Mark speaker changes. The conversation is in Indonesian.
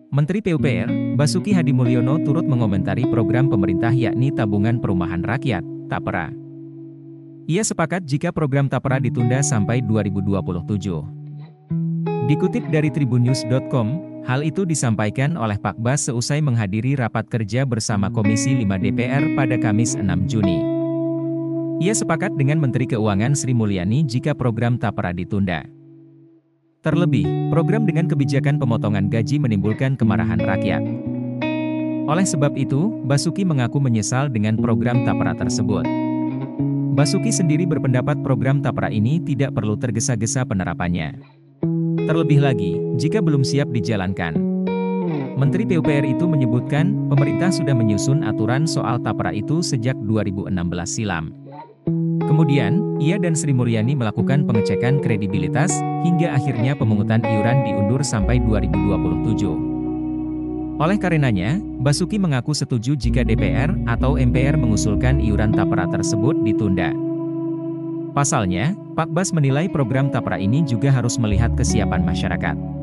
Speaker 1: Menteri PUPR, Basuki Hadimulyono turut mengomentari program pemerintah yakni Tabungan Perumahan Rakyat, (TAPRA). Ia sepakat jika program TAPRA ditunda sampai 2027. Dikutip dari tribunnews.com, hal itu disampaikan oleh Pak Bas seusai menghadiri rapat kerja bersama Komisi 5 DPR pada Kamis 6 Juni. Ia sepakat dengan Menteri Keuangan Sri Mulyani jika program TAPRA ditunda. Terlebih, program dengan kebijakan pemotongan gaji menimbulkan kemarahan rakyat. Oleh sebab itu, Basuki mengaku menyesal dengan program TAPRA tersebut. Basuki sendiri berpendapat program TAPRA ini tidak perlu tergesa-gesa penerapannya. Terlebih lagi, jika belum siap dijalankan. Menteri PUPR itu menyebutkan, pemerintah sudah menyusun aturan soal TAPRA itu sejak 2016 silam. Kemudian, ia dan Sri Mulyani melakukan pengecekan kredibilitas, hingga akhirnya pemungutan iuran diundur sampai 2027. Oleh karenanya, Basuki mengaku setuju jika DPR atau MPR mengusulkan iuran TAPRA tersebut ditunda. Pasalnya, Pak Bas menilai program TAPRA ini juga harus melihat kesiapan masyarakat.